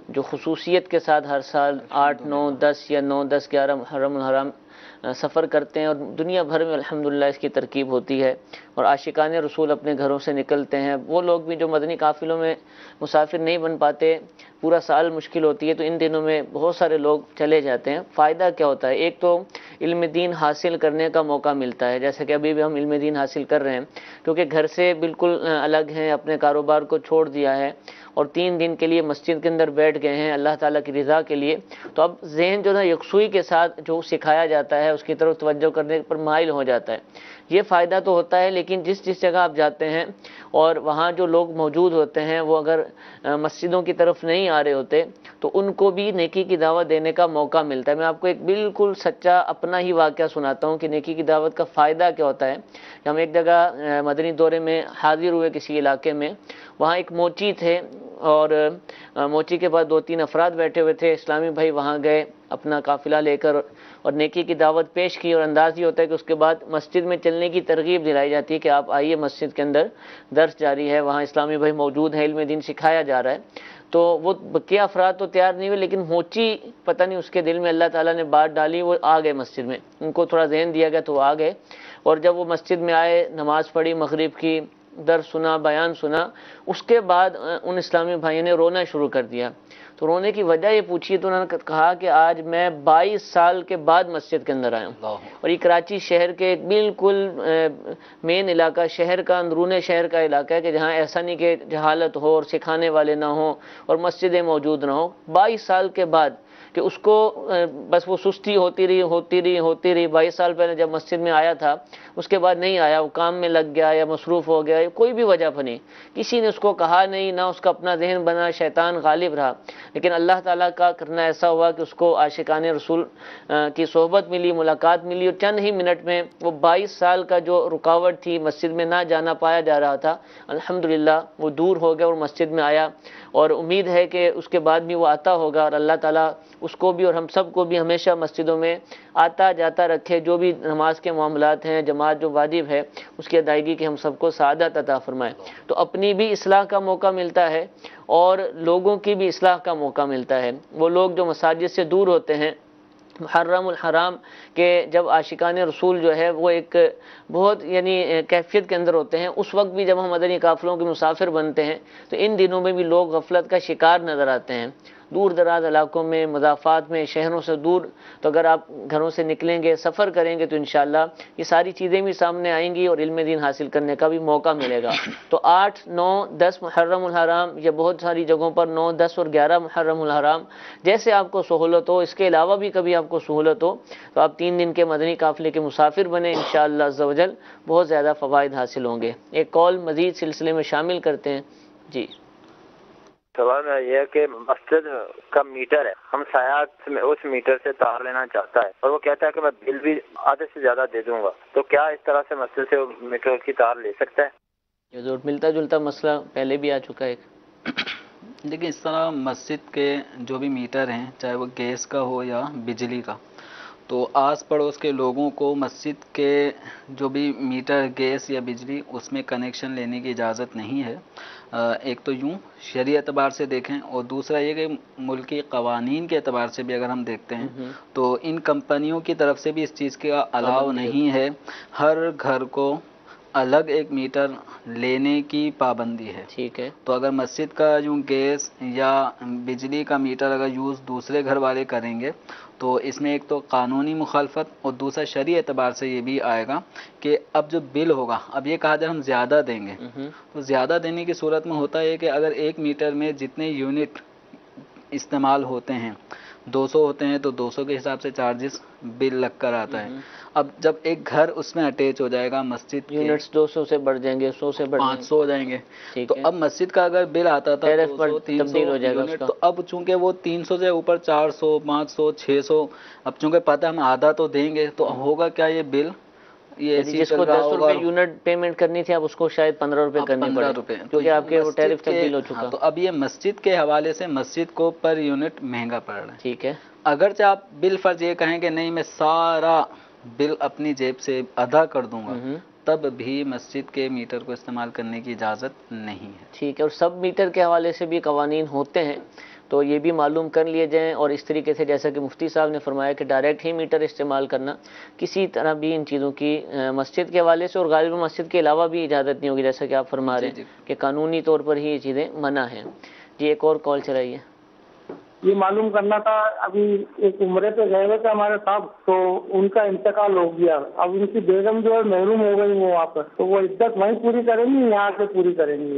جو خصوصیت کے ساتھ ہر سال آٹھ نو دس یا نو دس گیارہ محرم الحرام سفر کرتے ہیں، اور دنیا بھر میں الحمدللہ اس کی ترکیب ہوتی ہے، اور عاشقان رسول اپنے گھروں سے نکلتے ہیں۔ وہ لوگ بھی جو مدنی قافلوں میں مسافر نہیں بن پاتے، پورا سال مشکل ہوتی ہے، تو ان دنوں میں بہت سارے لوگ چلے جاتے ہیں۔ فائدہ کیا ہوتا ہے؟ ایک تو علم دین حاصل کرنے کا موقع ملتا ہے، جیسے کہ ابھی بھی ہم علم دین حاصل کر رہے ہیں، کیونکہ گھر سے بالکل الگ ہیں، اپنے کاروبار کو چھوڑ دیا ہے اور تین دن کے لیے مسجد کے اندر بیٹھ گئے ہیں اللہ تعالیٰ کی رضا کے لیے، تو اب ذہن جو ہے یکسوئی کے ساتھ جو سکھایا جاتا ہے اس کی طرف توجہ کرنے پر مائل ہو جاتا ہے۔ یہ فائدہ تو ہوتا ہے، لیکن جس جس جگہ آپ جاتے ہیں اور وہاں جو لوگ موجود ہوتے ہیں وہ اگر مسجدوں کی طرف نہیں آ رہے ہوتے تو ان کو بھی نیکی کی دعوت دینے کا موقع ملتا ہے۔ میں آپ کو ایک بالکل سچا اپنا ہی واقعہ سناتا ہوں کہ نیکی کی دعوت کا فائدہ کیا ہوتا ہے۔ ہم ایک جگہ مدنی دورے میں حاضر ہوئے کسی علاقے میں، وہاں ایک موچی تھے اور موچی کے بعد دو تین افراد بیٹھے ہوئے تھے۔ اسلامی بھائی وہاں گئے اپنا قافلہ لے کر اور نیکی کی دعوت پیش کی، اور انداز یہ ہوتا ہے کہ اس کے بعد مسجد میں چلنے کی ترغیب دلائی جاتی ہے کہ آپ آئیے، مسجد کے اندر درس جاری ہے، وہاں اسلامی بھائی موجود ہیں، علم دین سکھایا جا رہا ہے۔ تو وہ بقیہ افراد تو تیار نہیں ہوئے، لیکن موچی پتہ نہیں اس کے دل میں اللہ تعالیٰ نے بات ڈالی، وہ آ گئے مسجد میں، ان کو تھوڑا ذہن دیا گیا تو وہ آ گئے، اور جب وہ مسجد میں آئے، نماز پڑھی مغرب کی، درس سنا، بیان سنا، اس کے بعد ان اسلامی بھائیوں نے رونا شروع کر دیا۔ تو رونے کی وجہ یہ پوچھی تو انہوں نے کہا کہ آج میں بائیس سال کے بعد مسجد کے اندر آیا ہوں، اور یہ کراچی شہر کے ایک بالکل مین علاقہ، شہر کا اندرون شہر کا علاقہ ہے کہ جہاں ایسا نہیں کہ جہالت ہو اور سکھانے والے نہ ہوں اور مسجدیں موجود نہ ہوں۔ بائیس سال کے بعد کہ اس کو بس وہ سستی ہوتی رہی ہوتی رہی ہوتی رہی بائیس سال پہلے جب مسجد میں آیا تھا اس کے بعد نہیں آیا، وہ کام میں لگ گیا یا مصروف ہو گیا، کوئی بھی وجہ بنی، کسی نے اس کو کہا نہیں، نہ اس کا اپنا ذہن بنا، شیطان غالب رہا، لیکن اللہ تعالیٰ کا کرنا ایسا ہوا کہ اس کو عاشقان رسول کی صحبت ملی، ملاقات ملی، اور چند ہی منٹ میں وہ بائیس سال کا جو رکاوٹ تھی مسجد میں نہ جانا پایا جا رہا تھا، الحمدللہ وہ دور ہو گیا اور مسجد میں آیا، اور امید ہے کہ اس کے بعد بھی وہ آتا ہوگا، اور اللہ تعالیٰ اس کو بھی اور ہم سب کو بھی ہمیشہ مسجدوں میں آتا جاتا رکھے، جو بھی نماز کے معاملات ہیں، جماعت جو واجب ہے اس کی ادائیگی کی ہم سب کو سعادت عطا فرمائے۔ تو اپنی بھی اصلاح کا موقع ملتا ہے اور لوگوں کی بھی اصلاح کا موقع ملتا ہے۔ وہ لوگ جو مساجد سے دور ہوتے ہیں، محرم الحرام کے جب عاشقان رسول جو ہے وہ ایک بہت یعنی کیفیت کے اندر ہوتے ہیں، اس وقت بھی جب ہم مدنی قافلوں کے مسافر بنتے ہیں تو ان دنوں میں بھی لوگ غفلت کا شکار نظر آتے ہیں، دور دراز علاقوں میں، مضافات میں، شہروں سے دور۔ تو اگر آپ گھروں سے نکلیں گے، سفر کریں گے تو انشاءاللہ یہ ساری چیزیں بھی سامنے آئیں گی اور علم دین حاصل کرنے کا بھی موقع ملے گا۔ تو آٹھ نو دس محرم الحرام، یا بہت ساری جگہوں پر نو دس اور گیارہ محرم الحرام، جیسے آپ کو سہولت ہو، اس کے علاوہ بھی کبھی آپ کو سہولت ہو تو آپ تین دن کے مدنی قافلے کے مسافر بنیں، انشاءاللہ عز و جل بہت زیادہ فوائد حاصل ہوں گے۔ ایک کال مزید سلسلے میں شامل کرتے ہیں۔ جی سوال یہ ہے کہ مسجد کا میٹر ہے، ہم سیاحت میں اس میٹر سے تار لینا چاہتا ہے اور وہ کہتا ہے کہ میں بل بھی آدھے سے زیادہ دے دوں گا، تو کیا اس طرح سے مسجد سے میٹر کی تار لے سکتا ہے؟ یہ جو ملتا جلتا مسئلہ پہلے بھی آ چکا ہے۔ دیکھیں اس طرح مسجد کے جو بھی میٹر ہیں، چاہے وہ گیس کا ہو یا بجلی کا، تو آس پڑوس کے لوگوں کو مسجد کے جو بھی میٹر گیس یا بجلی اس میں کنیکشن لینے کی اجازت نہیں ہے۔ ایک تو یوں شرعی اعتبار سے دیکھیں، اور دوسرا یہ کہ ملکی قوانین کے اعتبار سے بھی اگر ہم دیکھتے ہیں تو ان کمپنیوں کی طرف سے بھی اس چیز کا الاؤ نہیں ہے، ہر گھر کو الگ ایک میٹر لینے کی پابندی ہے۔ ٹھیک ہے، تو اگر مسجد کا جو گیس یا بجلی کا میٹر اگر یوز دوسرے گھر والے کریں گے تو اس میں ایک تو قانونی مخالفت اور دوسرا شرعی اعتبار سے یہ بھی آئے گا کہ اب جو بل ہوگا، اب یہ کہا جائے ہم زیادہ دیں گے تو زیادہ دینے کی صورت میں ہوتا ہے کہ اگر ایک میٹر میں جتنے یونٹ استعمال ہوتے ہیں دو سو ہوتے ہیں تو دو سو کے حساب سے چارجز بل لگ کر آتا ہے۔ اب جب ایک گھر اس میں اٹیچ ہو جائے گا، مسجد کے یونٹس دو سو سے بڑھ جائیں گے، سو سے بڑھ پانچ سو ہو جائیں گے، ٹھیک تو ہے، اب مسجد کا اگر بل آتا تھا ٹیرف دو پر سو تین سو تبدیل ہو جائے گا اس یونٹ، کا۔ تو اب چونکہ وہ تین سو سے اوپر چار سو پانچ سو چھ سو، اب چونکہ پتہ ہم آدھا تو دیں گے تو ہوگا کیا یہ بل یہ ایسی جس چل کو رہا دس ہوگا روپے یونٹ پیمنٹ کرنی تھی اب اس کو شاید پندرہ روپے کرنی پندرہ پڑے روپے، کیونکہ آپ کے وہ ٹیرف تبدیل ہو چکا۔ تو اب یہ مسجد کے حوالے سے مسجد کو پر یونٹ مہنگا پڑ رہا ہے۔ ٹھیک ہے، اگرچہ آپ بل فرض یہ کہیں کہ نہیں میں سارا بل اپنی جیب سے ادا کر دوں گا، تب بھی مسجد کے میٹر کو استعمال کرنے کی اجازت نہیں ہے۔ ٹھیک ہے، اور سب میٹر کے حوالے سے بھی قوانین ہوتے ہیں، تو یہ بھی معلوم کر لیے جائیں، اور اس طریقے سے جیسا کہ مفتی صاحب نے فرمایا کہ ڈائریکٹ ہی میٹر استعمال کرنا، کسی طرح بھی ان چیزوں کی مسجد کے حوالے سے اور غالب مسجد کے علاوہ بھی اجازت نہیں ہوگی، جیسا کہ آپ فرما رہے ہیں کہ قانونی طور پر ہی یہ چیزیں منع ہیں۔ جی ایک اور کال چلائیے۔ یہ معلوم کرنا تھا، ابھی ایک عمرے پہ گئے ہوئے تھے ہمارے صاحب، تو ان کا انتقال ہو گیا، اب ان کی بیگم جو ہے محروم ہو گئی وہ وہاں پر، تو وہ عدت وہیں پوری کریں گی، یہاں سے پوری کریں گی؟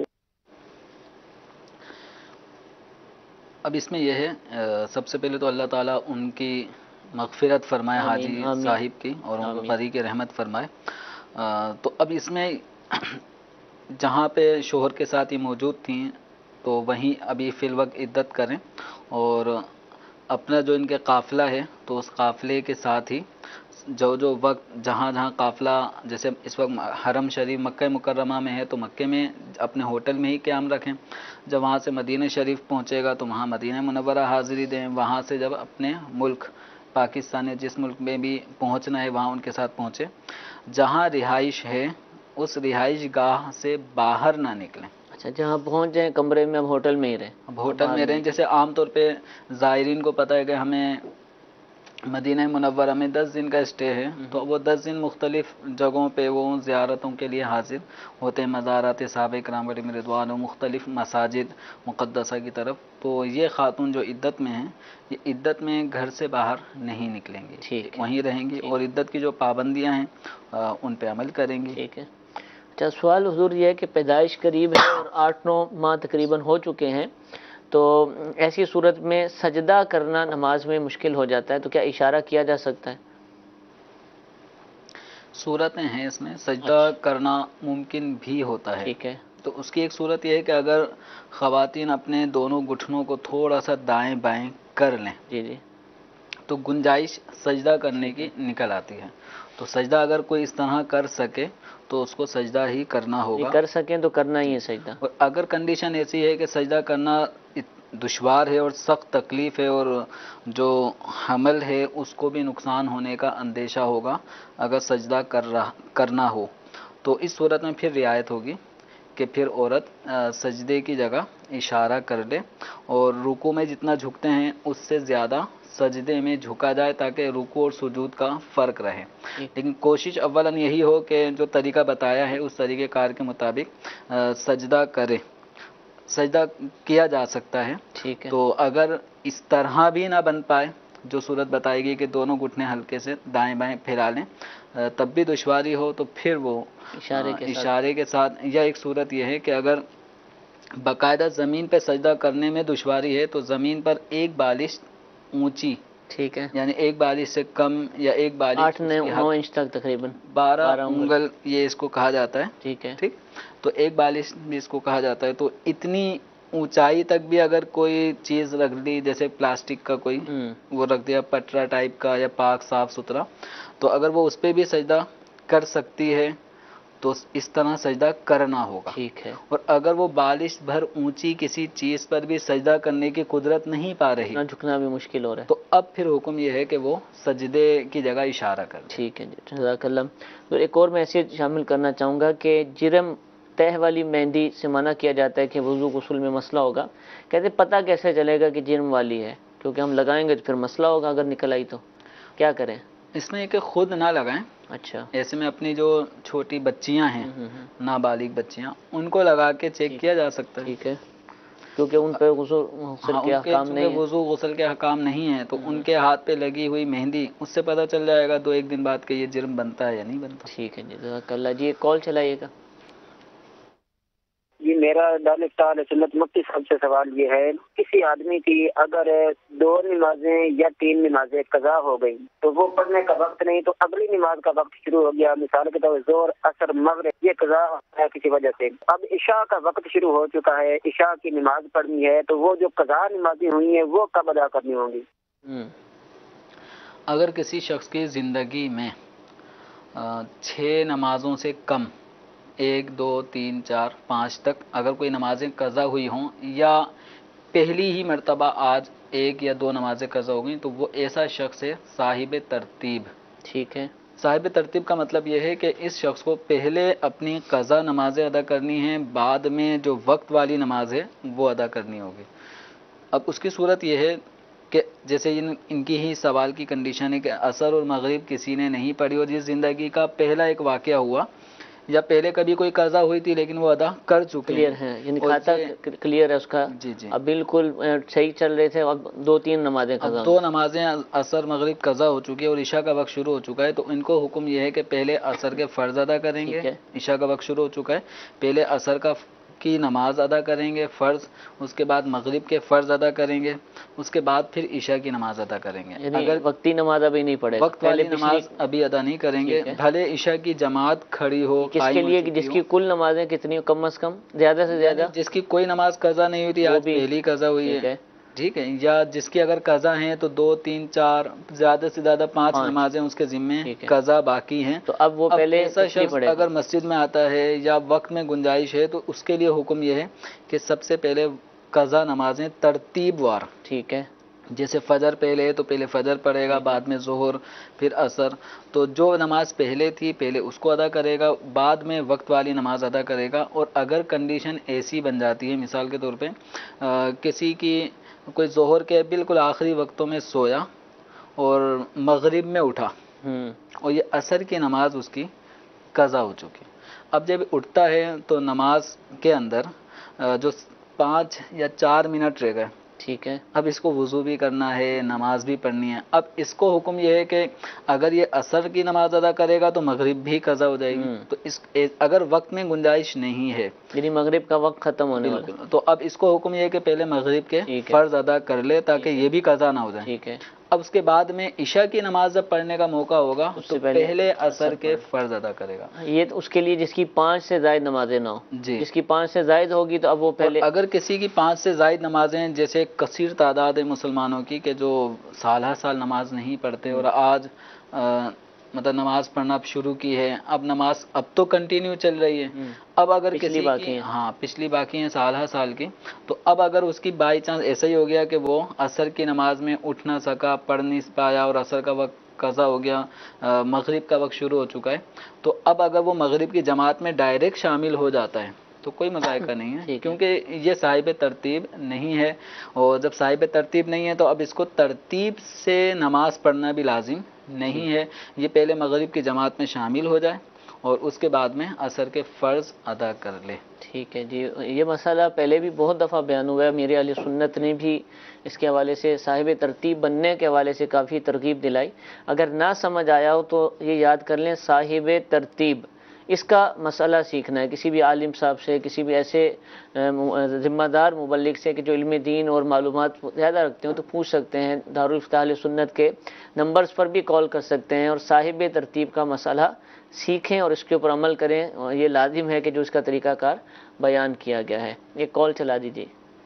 اب اس میں یہ ہے، سب سے پہلے تو اللہ تعالیٰ ان کی مغفرت فرمائے، حاجی صاحب کی، اور ان کو قری کی رحمت فرمائے۔ تو اب اس میں جہاں پہ شوہر کے ساتھ یہ موجود تھیں تو وہیں ابھی فی الوقت عدت کریں، اور اپنا جو ان کے قافلہ ہے تو اس قافلے کے ساتھ ہی جو جو وقت جہاں جہاں قافلہ، جیسے اس وقت حرم شریف مکہ مکرمہ میں ہے تو مکے میں اپنے ہوٹل میں ہی قیام رکھیں، جب وہاں سے مدینہ شریف پہنچے گا تو وہاں مدینہ منورہ حاضری دیں، وہاں سے جب اپنے ملک پاکستان جس ملک میں بھی پہنچنا ہے وہاں ان کے ساتھ پہنچے، جہاں رہائش ہے اس رہائش گاہ سے باہر نہ نکلیں۔ اچھا، جہاں پہنچ جائیں کمرے میں اب ہوٹل میں ہی رہیں، اب ہوٹل میں رہیں۔ جیسے عام طور پہ زائرین کو پتہ ہے کہ ہمیں مدینہ منورہ میں دس دن کا اسٹے ہے، تو وہ دس دن مختلف جگہوں پہ وہ زیارتوں کے لیے حاضر ہوتے ہیں، مزارات صحابہ کرام علیہم رضوان و مختلف مساجد مقدسہ کی طرف۔ تو یہ خاتون جو عدت میں ہیں، یہ عدت میں گھر سے باہر نہیں نکلیں گی، وہیں رہیں گی، اور عدت کی جو پابندیاں ہیں ان پہ عمل کریں گی۔ ٹھیک ہے۔ اچھا، سوال حضور یہ ہے کہ پیدائش قریب ہے اور آٹھ نو ماہ تقریباً ہو چکے ہیں، تو ایسی صورت میں سجدہ کرنا نماز میں مشکل ہو جاتا ہے، تو کیا اشارہ کیا جا سکتا ہے؟ صورتیں ہیں اس میں، سجدہ کرنا ممکن بھی ہوتا ہے۔ ٹھیک ہے۔ تو اس کی ایک صورت یہ ہے کہ اگر خواتین اپنے دونوں گھٹنوں کو تھوڑا سا دائیں بائیں کر لیں جی جی تو گنجائش سجدہ کرنے کی نکل آتی ہے۔ تو سجدہ اگر کوئی اس طرح کر سکے تو اس کو سجدہ ہی کرنا ہوگا، کر سکیں تو کرنا ہی ہے سجدہ۔ اور اگر کنڈیشن ایسی ہے کہ سجدہ کرنا دشوار ہے اور سخت تکلیف ہے اور جو حمل ہے اس کو بھی نقصان ہونے کا اندیشہ ہوگا اگر سجدہ کر رہا کرنا ہو، تو اس صورت میں پھر رعایت ہوگی کہ پھر عورت سجدے کی جگہ اشارہ کر لے، اور رکوع میں جتنا جھکتے ہیں اس سے زیادہ سجدے میں جھکا جائے تاکہ رکوع اور سجود کا فرق رہے۔ لیکن کوشش اولاً یہی ہو کہ جو طریقہ بتایا ہے اس طریقہ کار کے مطابق سجدہ کرے، سجدہ کیا جا سکتا ہے۔ ٹھیک ہے۔ تو اگر اس طرح بھی نہ بن پائے جو صورت بتائے گی کہ دونوں گھٹنے ہلکے سے دائیں بائیں پھیرا لیں، تب بھی دشواری ہو تو پھر وہ اشارے کے ساتھ اشارے کے ساتھ، یا ایک صورت یہ ہے کہ اگر باقاعدہ زمین پہ سجدہ کرنے میں دشواری ہے تو زمین پر ایک بالش اونچی، ٹھیک ہے، یعنی ایک بالش سے کم یا ایک بالش آٹھ نو انچ تک تقریباً بارہ انگل یہ اس کو کہا جاتا ہے۔ ٹھیک ہے، ٹھیک، تو ایک بالش بھی اس کو کہا جاتا ہے۔ تو اتنی اونچائی تک بھی اگر کوئی چیز رکھ دی، جیسے پلاسٹک کا کوئی وہ رکھ دیا پٹرا ٹائپ کا یا پاک صاف ستھرا، تو اگر وہ اس پہ بھی سجدہ کر سکتی ہے تو اس طرح سجدہ کرنا ہوگا۔ ٹھیک ہے، اور اگر وہ بالش بھر اونچی کسی چیز پر بھی سجدہ کرنے کی قدرت نہیں پا رہی، نہ جھکنا بھی مشکل ہو رہا ہے، تو اب پھر حکم یہ ہے کہ وہ سجدے کی جگہ اشارہ کر دے۔ ٹھیک ہے جی، جزاک اللہ۔ تو ایک اور میسج شامل کرنا چاہوں گا کہ جرم تہ والی مہندی سے منع کیا جاتا ہے کہ وضو غسل میں مسئلہ ہوگا، کہتے پتہ کیسے چلے گا کہ جرم والی ہے، کیونکہ ہم لگائیں گے تو پھر مسئلہ ہوگا اگر نکل آئی تو کیا کریں؟ اس میں یہ کہ خود نہ لگائیں، اچھا، ایسے میں اپنی جو چھوٹی بچیاں ہیں، نابالغ بچیاں، ان کو لگا کے چیک کیا جا سکتا ہے۔ ٹھیک ہے، کیونکہ ان پہ غسل غسل کے احکام نہیں ہیں، وضو غسل کے احکام نہیں ہیں، تو ان کے ہاتھ پہ لگی ہوئی مہندی اس سے پتہ چل جائے گا دو ایک دن بعد کہ یہ جرم بنتا ہے یا نہیں بنتا۔ ٹھیک ہے جی، جزاک اللہ۔ جی ایک کال چلائیے گا۔ جی میرا دارالفتہ سنت مفتی صاحب سے سوال یہ ہے، کسی آدمی کی اگر دو نمازیں یا تین نمازیں قضا ہو گئی تو وہ پڑھنے کا وقت نہیں، تو اگلی نماز کا وقت شروع ہو گیا، مثال کے طور ظہر عصر مغرب یہ قضا ہے کسی وجہ سے، اب عشاء کا وقت شروع ہو چکا ہے، عشاء کی نماز پڑھنی ہے، تو وہ جو قضا نمازیں ہوئی ہیں وہ کب ادا کرنی ہوں گی؟ اگر کسی شخص کی زندگی میں چھ نمازوں سے کم، ایک دو تین چار پانچ تک اگر کوئی نمازیں قضا ہوئی ہوں، یا پہلی ہی مرتبہ آج ایک یا دو نمازیں قضا ہو گئیں، تو وہ ایسا شخص ہے صاحب ترتیب۔ ٹھیک ہے، صاحب ترتیب کا مطلب یہ ہے کہ اس شخص کو پہلے اپنی قضا نمازیں ادا کرنی ہیں، بعد میں جو وقت والی نماز ہے وہ ادا کرنی ہوگی۔ اب اس کی صورت یہ ہے کہ جیسے ان ان کی ہی سوال کی کنڈیشن ہے کہ عصر اور مغرب کسی نے نہیں پڑھی اور جس زندگی کا پہلا ایک واقعہ ہوا یا پہلے کبھی کوئی قضا ہوئی تھی لیکن وہ ادا کر چکے کلیئر ہے، یعنی کھاتا کلیئر ہے اس کا، جی جی اب بالکل صحیح چل رہے تھے، اب دو تین نمازیں قضا، اب دو نمازیں عصر مغرب قضا ہو چکی ہے اور عشاء کا وقت شروع ہو چکا ہے، تو ان کو حکم یہ ہے کہ پہلے عصر کے فرض ادا کریں گے، عشاء کا وقت شروع ہو چکا ہے، پہلے عصر کا کی نماز ادا کریں گے فرض، اس کے بعد مغرب کے فرض ادا کریں گے، اس کے بعد پھر عشاء کی نماز ادا کریں گے۔ یعنی اگر وقتی نماز ابھی نہیں پڑھے، وقت والی نماز ابھی ادا نہیں کریں گے، بھلے عشاء کی جماعت کھڑی ہو، کس کے لیے، جس کی کل نمازیں کتنی کم از کم، زیادہ سے زیادہ، جس کی کوئی نماز قضا نہیں ہوئی تھی آج پہلی قضا ہوئی ہے، ٹھیک ہے، یا جس کی اگر قضا ہیں تو دو تین چار زیادہ سے زیادہ پانچ نمازیں اس کے ذمے قضا باقی ہیں، تو اب وہ پہلے ایسا شخص اگر مسجد میں آتا ہے یا وقت میں گنجائش ہے تو اس کے لیے حکم یہ ہے کہ سب سے پہلے قضا نمازیں ترتیب وار، ٹھیک ہے، جیسے فجر پہلے ہے تو پہلے فجر پڑھے گا، بعد میں ظہر، پھر عصر، تو جو نماز پہلے تھی پہلے اس کو ادا کرے گا، بعد میں وقت والی نماز ادا کرے گا۔ اور اگر کنڈیشن ایسی بن جاتی ہے، مثال کے طور پہ کسی کی کوئی ظہر کے بالکل آخری وقتوں میں سویا اور مغرب میں اٹھا اور یہ عصر کی نماز اس کی قضا ہو چکی، اب جب اٹھتا ہے تو نماز کے اندر جو پانچ یا چار منٹ رہ گئے، ٹھیک ہے، اب اس کو وضو بھی کرنا ہے، نماز بھی پڑھنی ہے، اب اس کو حکم یہ ہے کہ اگر یہ عصر کی نماز ادا کرے گا تو مغرب بھی قضا ہو جائے گی، تو اس اگر وقت میں گنجائش نہیں ہے، یعنی مغرب کا وقت ختم ہونے والا، تو اب اس کو حکم یہ ہے کہ پہلے مغرب کے فرض ادا کر لے تاکہ یہ بھی قضا نہ ہو جائے، ٹھیک ہے، اب اس کے بعد میں عشاء کی نماز جب پڑھنے کا موقع ہوگا تو پہلے عصر کے فرض ادا کرے گا۔ یہ اس کے لیے جس کی پانچ سے زائد نمازیں نہ ہو، جی، جس کی پانچ سے زائد ہوگی تو اب وہ پہلے، اگر کسی کی پانچ سے زائد نمازیں، جیسے کثیر تعداد ہے مسلمانوں کی کہ جو سال ہر سال نماز نہیں پڑھتے اور آج مطلب نماز پڑھنا اب شروع کی ہے، اب نماز اب تو کنٹینیو چل رہی ہے، اب اگر کسی کی ہاں پچھلی باقی ہیں سال ہر سال کی، تو اب اگر اس کی بائی چانس ایسا ہی ہو گیا کہ وہ عصر کی نماز میں اٹھ نہ سکا، پڑھ نہیں پایا اور عصر کا وقت قضا ہو گیا، مغرب کا وقت شروع ہو چکا ہے، تو اب اگر وہ مغرب کی جماعت میں ڈائریکٹ شامل ہو جاتا ہے تو کوئی مذائقہ نہیں ہے، کیونکہ یہ صاحب ترتیب نہیں ہے، اور جب صاحب ترتیب نہیں ہے تو اب اس کو ترتیب سے نماز پڑھنا بھی لازم نہیں ہے، یہ پہلے مغرب کی جماعت میں شامل ہو جائے اور اس کے بعد میں عصر کے فرض ادا کر لے۔ ٹھیک ہے جی، یہ مسئلہ پہلے بھی بہت دفعہ بیان ہوا ہے، میرے اہل سنت نے بھی اس کے حوالے سے صاحب ترتیب بننے کے حوالے سے کافی ترغیب دلائی، اگر نہ سمجھ آیا ہو تو یہ یاد کر لیں، صاحب ترتیب اس کا مسئلہ سیکھنا ہے کسی بھی عالم صاحب سے، کسی بھی ایسے ذمہ دار مبلغ سے کہ جو علم دین اور معلومات زیادہ رکھتے ہوں تو پوچھ سکتے ہیں، دارالفتہ اہل سنت کے نمبرز پر بھی کال کر سکتے ہیں اور صاحب ترتیب کا مسئلہ سیکھیں اور اس کے اوپر عمل کریں، اور یہ لازم ہے کہ جو اس کا طریقہ کار بیان کیا گیا ہے۔ ایک کال چلا دیجیے۔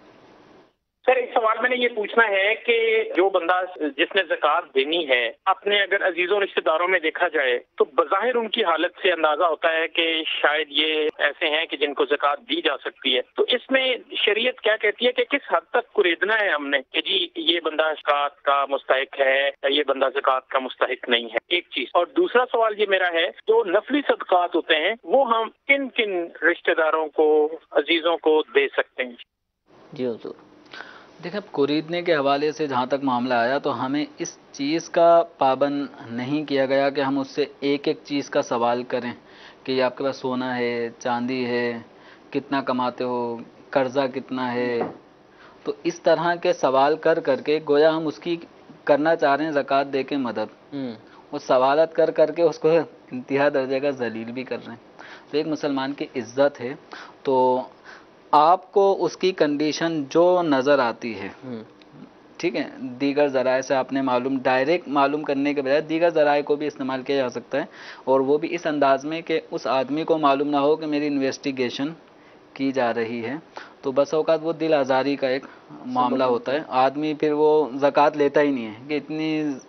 سر ایک سوال میں نے یہ پوچھنا ہے کہ جو بندہ جس نے زکوٰۃ دینی ہے، اپنے اگر عزیزوں رشتہ داروں میں دیکھا جائے تو بظاہر ان کی حالت سے اندازہ ہوتا ہے کہ شاید یہ ایسے ہیں کہ جن کو زکوٰۃ دی جا سکتی ہے، تو اس میں شریعت کیا کہتی ہے کہ کس حد تک قریدنا ہے ہم نے کہ جی یہ بندہ زکوٰۃ کا مستحق ہے یا یہ بندہ زکوٰۃ کا مستحق نہیں ہے، ایک چیز۔ اور دوسرا سوال یہ میرا ہے، جو نفلی صدقات ہوتے ہیں وہ ہم کن کن رشتہ داروں کو، عزیزوں کو دے سکتے ہیں؟ جی حضور۔ دیکھیں، خریدنے کے حوالے سے جہاں تک معاملہ آیا تو ہمیں اس چیز کا پابند نہیں کیا گیا کہ ہم اس سے ایک ایک چیز کا سوال کریں کہ یہ آپ کے پاس سونا ہے، چاندی ہے، کتنا کماتے ہو، قرضہ کتنا ہے، تو اس طرح کے سوال کر کر کے گویا ہم اس کی کرنا چاہ رہے ہیں زکوٰۃ دے کے مدد، وہ سوالات کر کر کے اس کو انتہا درجے کا ذلیل بھی کر رہے ہیں۔ تو ایک مسلمان کی عزت ہے، تو آپ کو اس کی کنڈیشن جو نظر آتی ہے، ٹھیک ہے، دیگر ذرائع سے آپ نے معلوم ڈائریکٹ معلوم کرنے کے بجائے دیگر ذرائع کو بھی استعمال کیا جا سکتا ہے، اور وہ بھی اس انداز میں کہ اس آدمی کو معلوم نہ ہو کہ میری انویسٹیگیشن کی جا رہی ہے، تو بس اوقات وہ دل آزاری کا ایک معاملہ ہوتا ہے، آدمی پھر وہ زکوٰۃ لیتا ہی نہیں ہے کہ اتنی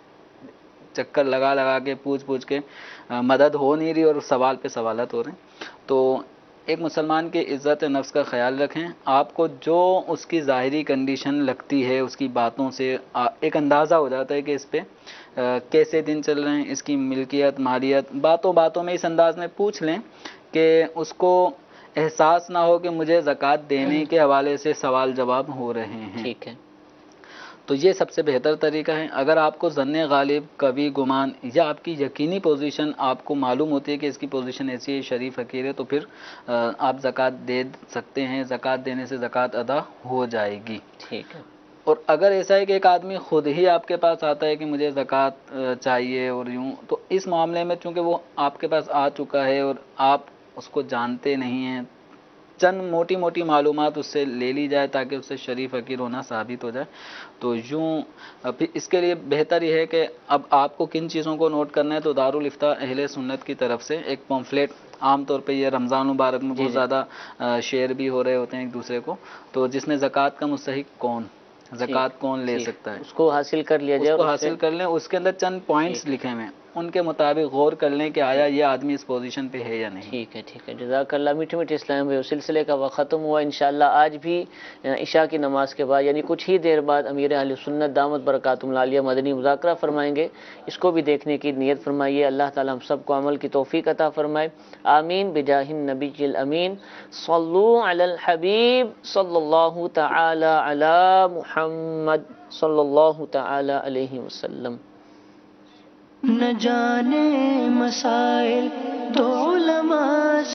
چکر لگا لگا کے پوچھ پوچھ کے مدد ہو نہیں رہی اور سوال پہ سوالات ہو رہے ہیں۔ تو ایک مسلمان کی عزت نفس کا خیال رکھیں، آپ کو جو اس کی ظاہری کنڈیشن لگتی ہے اس کی باتوں سے ایک اندازہ ہو جاتا ہے کہ اس پہ کیسے دن چل رہے ہیں، اس کی ملکیت مالیت، باتوں باتوں میں اس انداز میں پوچھ لیں کہ اس کو احساس نہ ہو کہ مجھے زکوٰۃ دینے کے حوالے سے سوال جواب ہو رہے ہیں۔ ٹھیک ہے، تو یہ سب سے بہتر طریقہ ہے. اگر آپ کو ظن غالب، کبھی گمان یا آپ کی یقینی پوزیشن آپ کو معلوم ہوتی ہے کہ اس کی پوزیشن ایسی ہے، شریف فقیر ہے، تو پھر آپ زکوٰۃ دے سکتے ہیں. زکوٰۃ دینے سے زکوٰۃ ادا ہو جائے گی. ٹھیک ہے. اور اگر ایسا ہے کہ ایک آدمی خود ہی آپ کے پاس آتا ہے کہ مجھے زکوٰۃ چاہیے اور یوں، تو اس معاملے میں چونکہ وہ آپ کے پاس آ چکا ہے اور آپ اس کو جانتے نہیں ہیں، چند موٹی موٹی معلومات اس سے لے لی جائے تاکہ اس سے شریف فقیر ہونا ثابت ہو جائے. تو یوں پھر اس کے لیے بہتر یہ ہے کہ اب آپ کو کن چیزوں کو نوٹ کرنا ہے. تو دارالافتاء اہل سنت کی طرف سے ایک پمفلیٹ، عام طور پہ یہ رمضان مبارک میں بہت زیادہ شیئر بھی ہو رہے ہوتے ہیں ایک دوسرے کو، تو جس میں زکوٰۃ کا مستحق کون، زکوٰۃ کون لے سکتا ہے، اس کو حاصل کر لیا جائے. اس کو حاصل کر لیں. اس کے اندر چند پوائنٹس لکھے ہوئے ہیں، ان کے مطابق غور کر لیں کہ آیا یہ آدمی اس پوزیشن پہ ہے یا نہیں. ٹھیک ہے ٹھیک ہے. جزاک اللہ. میٹھے میٹھے اسلام بھائی، سلسلے کا وقت ختم ہوا. انشاءاللہ آج بھی عشاء کی نماز کے بعد یعنی کچھ ہی دیر بعد امیر اہل سنت دامت برکاتہم العالیہ مدنی مذاکرہ فرمائیں گے. اس کو بھی دیکھنے کی نیت فرمائیے. اللہ تعالی ہم سب کو عمل کی توفیق عطا فرمائے. آمین بجاہ النبی الامین. صلو علی الحبیب صلی اللہ تعالی علی محمد صلی اللہ تعالی علیہ وسلم. نہ جانے مسائل تو علماء